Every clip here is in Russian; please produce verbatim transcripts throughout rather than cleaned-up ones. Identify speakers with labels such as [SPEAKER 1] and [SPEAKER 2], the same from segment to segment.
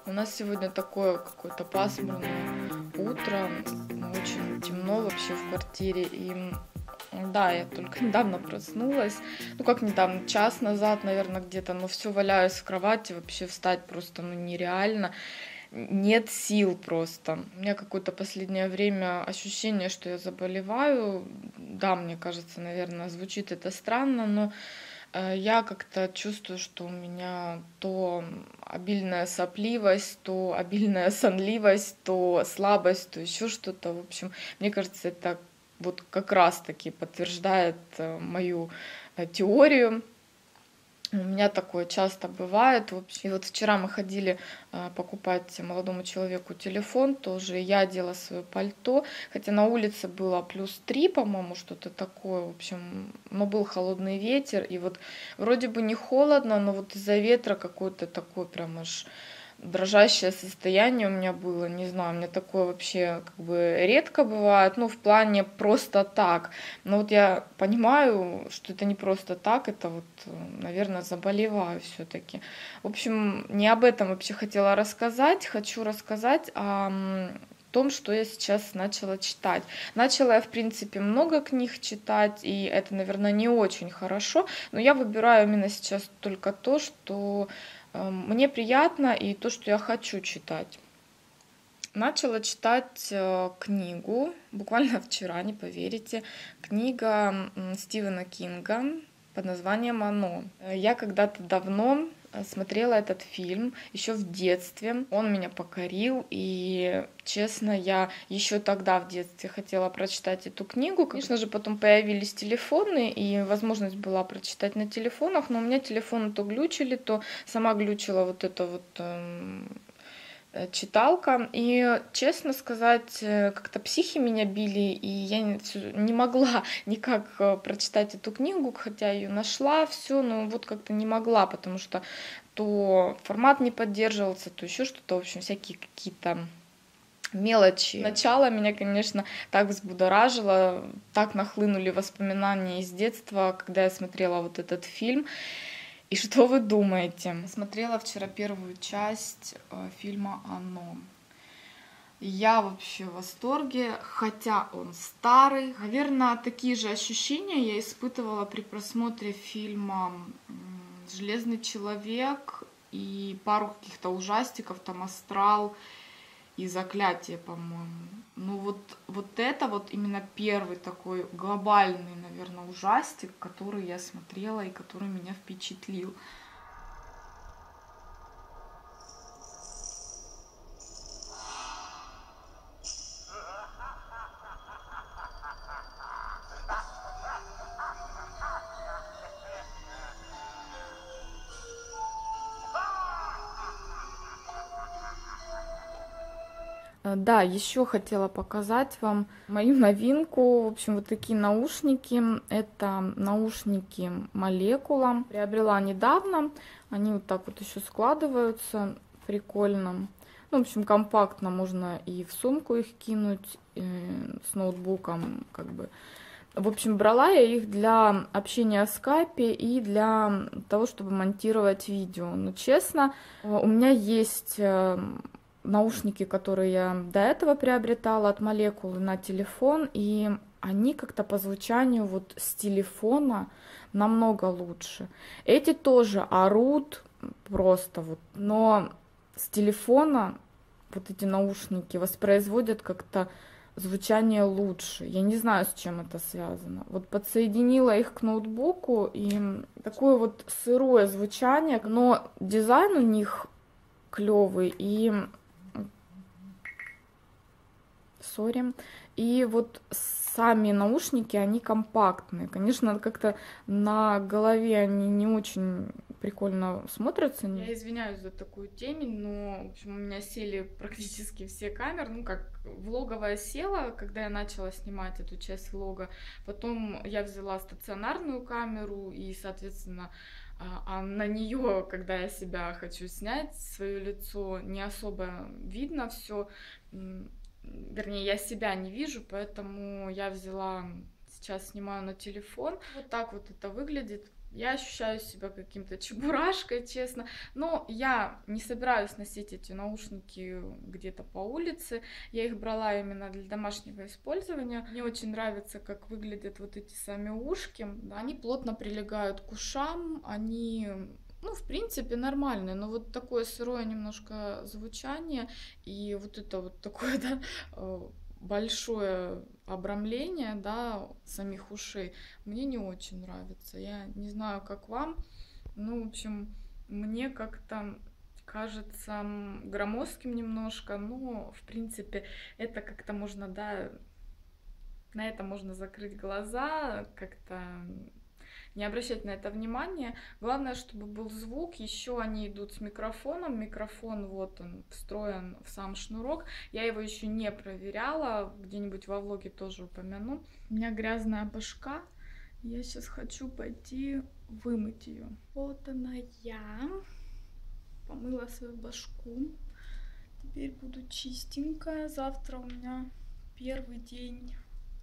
[SPEAKER 1] У нас сегодня такое какое-то пасмурное утро, очень темно вообще в квартире, и м, да, я только недавно проснулась, ну как недавно, час назад, наверное, где-то, но все валяюсь в кровати, вообще встать просто, ну нереально, нет сил просто. У меня какое-то последнее время ощущение, что я заболеваю, да, мне кажется, наверное, звучит это странно, но Э, я как-то чувствую, что у меня то обильная сопливость, то обильная сонливость, то слабость, то еще что-то. В общем, мне кажется, это вот как раз-таки подтверждает э, мою э, теорию. У меня такое часто бывает. В общем, и вот вчера мы ходили а, покупать молодому человеку телефон, тоже я одела свое пальто, хотя на улице было плюс три, по-моему, что-то такое, в общем, но был холодный ветер, и вот вроде бы не холодно, но вот из-за ветра какой-то такой прям аж дрожащее состояние у меня было, не знаю, у меня такое вообще как бы редко бывает, ну, в плане просто так. Но вот я понимаю, что это не просто так, это вот, наверное, заболеваю все-таки. В общем, не об этом вообще хотела рассказать, хочу рассказать о м, том, что я сейчас начала читать. Начала я, в принципе, много книг читать, и это, наверное, не очень хорошо, но я выбираю именно сейчас только то, что э, мне приятно, и то, что я хочу читать. Начала читать э, книгу, буквально вчера, не поверите. Книга м, Стивена Кинга под названием «Оно». Э, Я когда-то давно э, смотрела этот фильм, еще в детстве. Он меня покорил, и, честно, я еще тогда в детстве хотела прочитать эту книгу. Конечно же, потом появились телефоны, и возможность была прочитать на телефонах, но у меня телефоны то глючили, то сама глючила вот это вот эм, э, читалка. И, честно сказать, э, как-то психи меня били, и я не, всё- не могла никак э, прочитать эту книгу, хотя ее нашла, все, но вот как-то не могла, потому что то формат не поддерживался, то еще что-то, в общем, всякие какие-то мелочи. Начало меня, конечно, так взбудоражило, так нахлынули воспоминания из детства, когда я смотрела вот этот фильм. И что вы думаете? Смотрела вчера первую часть э, фильма «Оно». Я вообще в восторге, хотя он старый. Наверное, такие же ощущения я испытывала при просмотре фильма м, «Железный человек» и пару каких-то ужастиков, там «Астрал» и «Заклятие», по-моему. Ну вот, вот это вот именно первый такой глобальный, наверное, ужастик, который я смотрела и который меня впечатлил. Э, Да, еще хотела показать вам мою новинку. В общем, вот такие наушники. Это наушники Молекула. Приобрела недавно. Они вот так вот еще складываются. Прикольно. Ну, в общем, компактно, можно и в сумку их кинуть, э, с ноутбуком, как бы. В общем, брала я их для общения в скайпе и для того, чтобы монтировать видео. Но честно, э, у меня есть э, наушники, которые я до этого приобретала от Молекулы на телефон, и они как-то по звучанию вот с телефона намного лучше. Эти тоже орут просто вот, но с телефона вот эти наушники воспроизводят как-то звучание лучше. Я не знаю, с чем это связано. Вот подсоединила их к ноутбуку, и такое вот сырое звучание, но дизайн у них клевый, и сори. И вот сами наушники, они компактные. Конечно, как-то на голове они не очень прикольно смотрятся. Я извиняюсь за такую темень, но, в общем, у меня сели практически все камеры. Ну, как влоговая села, когда я начала снимать эту часть влога. Потом я взяла стационарную камеру и, соответственно, а а на нее, когда я себя хочу снять, свое лицо, не особо видно все. Вернее, я себя не вижу, поэтому я взяла, сейчас снимаю на телефон. Вот так вот это выглядит. Я ощущаю себя каким-то чебурашкой, честно. Но я не собираюсь носить эти наушники где-то по улице. Я их брала именно для домашнего использования. Мне очень нравится, как выглядят вот эти сами ушки. Они плотно прилегают к ушам, они... Ну, в принципе, нормальные, но вот такое сырое немножко звучание и вот это вот такое, да, большое обрамление, да, самих ушей мне не очень нравится. Я не знаю, как вам, ну, в общем, мне как-то кажется громоздким немножко, но, в принципе, это как-то можно, да, на это можно закрыть глаза, как-то не обращать на это внимание. Главное, чтобы был звук. Еще они идут с микрофоном. Микрофон вот он встроен в сам шнурок. Я его еще не проверяла. Где-нибудь во влоге тоже упомяну. У меня грязная башка. Я сейчас хочу пойти вымыть ее. Вот она я. Помыла свою башку. Теперь буду чистенькая. Завтра у меня первый день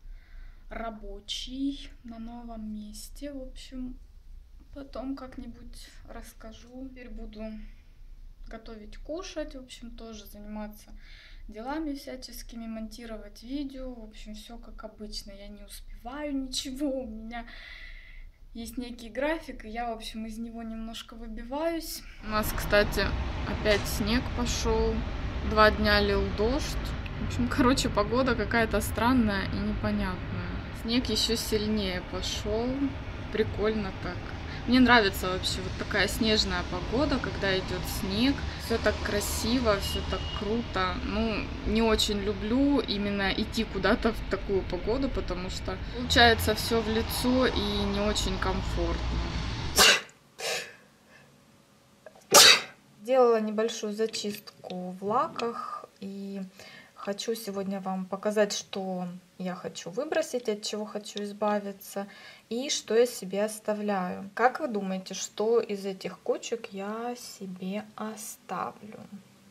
[SPEAKER 1] рабочий на новом месте. В общем, потом как-нибудь расскажу. Теперь буду готовить, кушать. В общем, тоже заниматься делами всяческими, монтировать видео. В общем, все как обычно. Я не успеваю ничего. У меня есть некий график, и я, в общем, из него немножко выбиваюсь. У нас, кстати, опять снег пошел. Два дня лил дождь. В общем, короче, погода какая-то странная и непонятная. Снег еще сильнее пошел. Прикольно так. Мне нравится вообще вот такая снежная погода, когда идет снег. Все так красиво, все так круто. Ну, не очень люблю именно идти куда-то в такую погоду, потому что получается все в лицо и не очень комфортно. Делала небольшую зачистку в лаках и хочу сегодня вам показать, что я хочу выбросить, от чего хочу избавиться и что я себе оставляю. Как вы думаете, что из этих кучек я себе оставлю?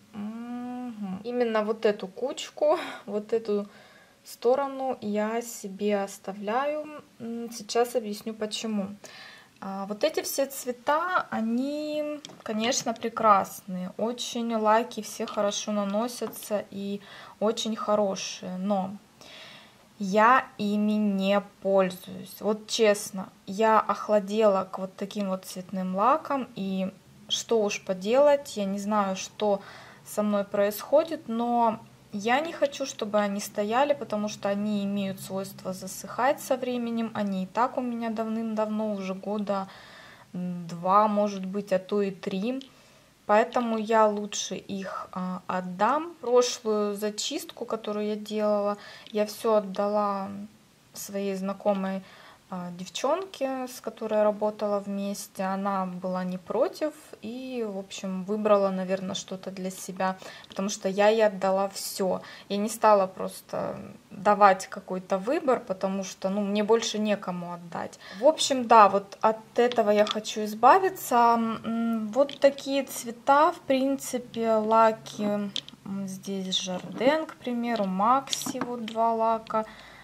[SPEAKER 1] Угу. Именно вот эту кучку, вот эту сторону я себе оставляю. Сейчас объясню почему. Вот эти все цвета, они, конечно, прекрасные. Очень лаки все хорошо наносятся и очень хорошие. Но я ими не пользуюсь. Вот честно, я охладела к вот таким вот цветным лакам. И что уж поделать, я не знаю, что со мной происходит, но я не хочу, чтобы они стояли, потому что они имеют свойство засыхать со временем. Они и так у меня давным-давно, уже года два, может быть, а то и три. Поэтому я лучше их а, отдам. Прошлую зачистку, которую я делала, я все отдала своей знакомой а, девчонке, с которой я работала вместе. Она была не против и, в общем, выбрала, наверное, что-то для себя, потому что я ей отдала все. Я не стала просто давать какой-то выбор, потому что, ну, мне больше некому отдать. В общем, да, вот от этого я хочу избавиться. Вот такие цвета, в принципе, лаки. Здесь Жарден, к примеру, Макси, вот два лака.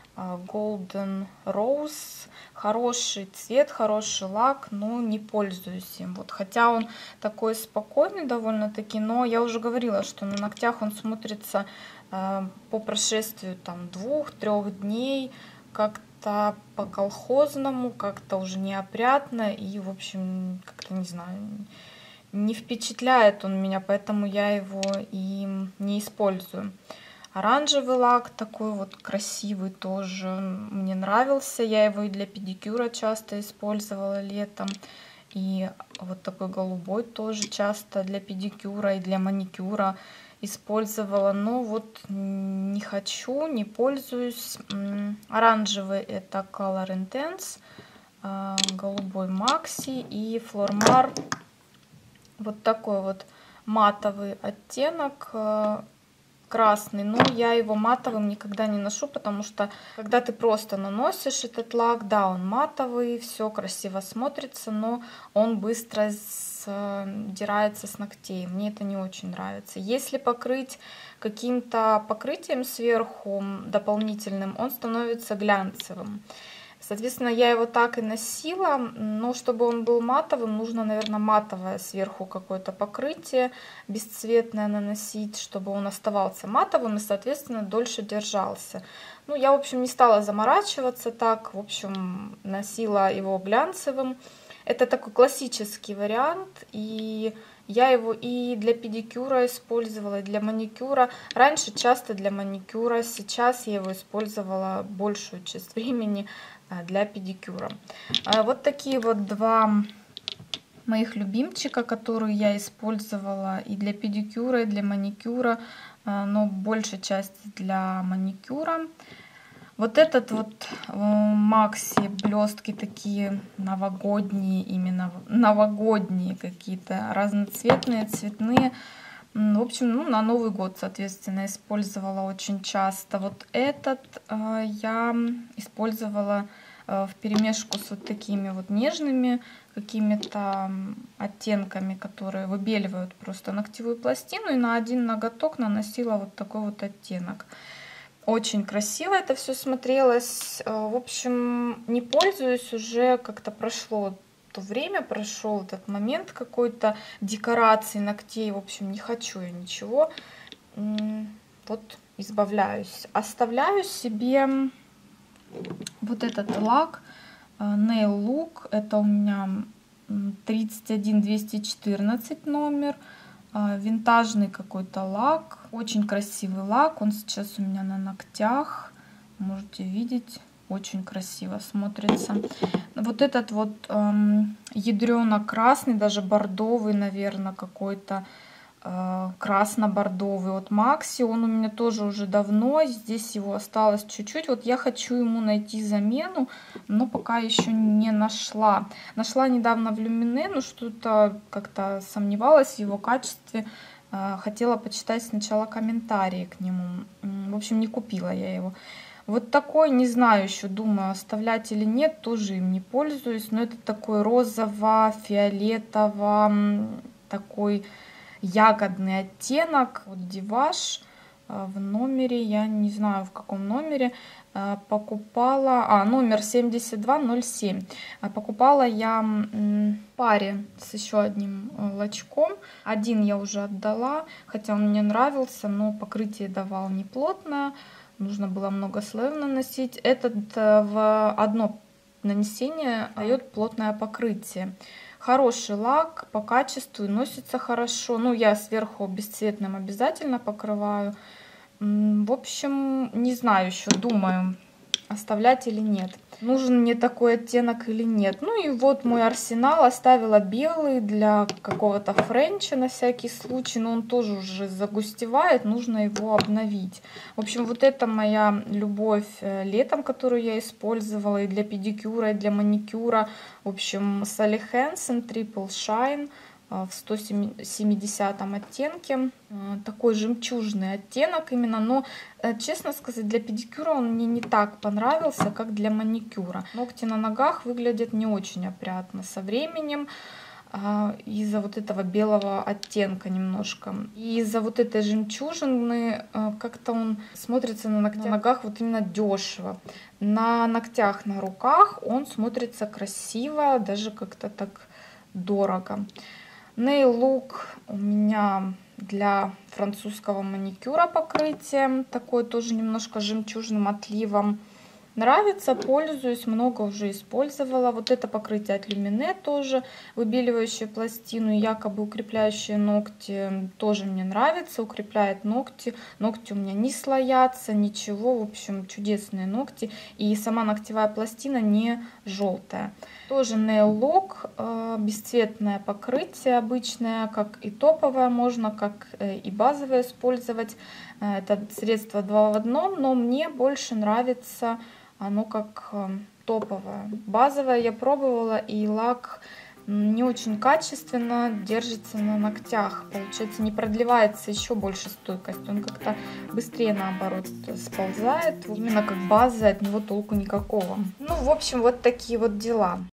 [SPEAKER 1] Golden Rose. Хороший цвет, хороший лак, но не пользуюсь им. Вот, хотя он такой спокойный довольно-таки, но я уже говорила, что на ногтях он смотрится э, по прошествию там двух-трех дней как-то по-колхозному, как-то уже неопрятно и, в общем, как-то, не знаю, не впечатляет он меня, поэтому я его и не использую. Оранжевый лак такой вот красивый тоже, мне нравился, я его и для педикюра часто использовала летом, и вот такой голубой тоже часто для педикюра и для маникюра использовала, но вот не хочу, не пользуюсь. Оранжевый это Color Intense, голубой Maxi и Flormar, вот такой вот матовый оттенок, красный, но я его матовым никогда не ношу, потому что когда ты просто наносишь этот лак, да, он матовый, все красиво смотрится, но он быстро сдирается с ногтей. Мне это не очень нравится. Если покрыть каким-то покрытием сверху дополнительным, он становится глянцевым. Соответственно, я его так и носила, но чтобы он был матовым, нужно, наверное, матовое сверху какое-то покрытие бесцветное наносить, чтобы он оставался матовым и, соответственно, дольше держался. Ну, я, в общем, не стала заморачиваться так, в общем, носила его глянцевым. Это такой классический вариант, и я его и для педикюра использовала, и для маникюра. Раньше часто для маникюра, сейчас я его использовала большую часть времени для педикюра. Вот такие вот два моих любимчика, которые я использовала и для педикюра, и для маникюра, но большая часть для маникюра. Вот этот вот Макси блестки такие новогодние, именно новогодние какие-то, разноцветные, цветные. В общем, ну, на Новый год, соответственно, использовала очень часто. Вот этот э, я использовала э, вперемешку с вот такими вот нежными какими-то оттенками, которые выбеливают просто ногтевую пластину. И на один ноготок наносила вот такой вот оттенок. Очень красиво это все смотрелось. В общем, не пользуюсь уже, как-то прошло то время, прошел этот момент какой-то декорации ногтей. В общем, не хочу я ничего. Вот избавляюсь. Оставляю себе вот этот лак Nail Look. Это у меня тридцать один двести четырнадцать номер. Винтажный какой-то лак. Очень красивый лак. Он сейчас у меня на ногтях. Можете видеть. Очень красиво смотрится. Вот этот вот эм, ядрено-красный, даже бордовый, наверное, какой-то э, красно-бордовый от Макси. Он у меня тоже уже давно. Здесь его осталось чуть-чуть. Вот я хочу ему найти замену, но пока еще не нашла. Нашла недавно в Люмине, но что-то как-то сомневалась в его качестве. Э, хотела почитать сначала комментарии к нему. В общем, не купила я его. Вот такой, не знаю еще, думаю, оставлять или нет, тоже им не пользуюсь. Но это такой розово-фиолетово, такой ягодный оттенок. Вот Диваш в номере, я не знаю в каком номере, покупала, а, номер семьдесят два ноль семь. Покупала я в паре с еще одним лачком. Один я уже отдала, хотя он мне нравился, но покрытие давал неплотное. Нужно было много слоев наносить. Этот в одно нанесение дает плотное покрытие. Хороший лак, по качеству, носится хорошо. Ну, я сверху бесцветным обязательно покрываю. В общем, не знаю еще, думаю, оставлять или нет. Нужен мне такой оттенок или нет. Ну и вот мой арсенал. Оставила белый для какого-то френча на всякий случай. Но он тоже уже загустевает. Нужно его обновить. В общем, вот это моя любовь летом, которую я использовала и для педикюра, и для маникюра. В общем, Sally Hansen Triple Shine в сто семидесятом оттенке. Такой жемчужный оттенок именно, но, честно сказать, для педикюра он мне не так понравился, как для маникюра. Ногти на ногах выглядят не очень опрятно со временем, из-за вот этого белого оттенка немножко. И из-за вот этой жемчужины как-то он смотрится на ногтях, на ногах вот именно дешево. На ногтях на руках он смотрится красиво, даже как-то так дорого. Nail Look у меня для французского маникюра покрытие. Такое тоже немножко жемчужным отливом. Нравится, пользуюсь, много уже использовала. Вот это покрытие от Люмине тоже, выбеливающее пластину, якобы укрепляющие ногти, тоже мне нравится, укрепляет ногти. Ногти у меня не слоятся, ничего, в общем, чудесные ногти. И сама ногтевая пластина не желтая. Тоже Nail Look, бесцветное покрытие обычное, как и топовое можно, как и базовое использовать. Это средство два в одном, но мне больше нравится оно как топовое. Базовое я пробовала, и лак не очень качественно держится на ногтях. Получается, не продлевается еще больше стойкость. Он как-то быстрее, наоборот, сползает. Именно как база, от него толку никакого. Ну, в общем, вот такие вот дела.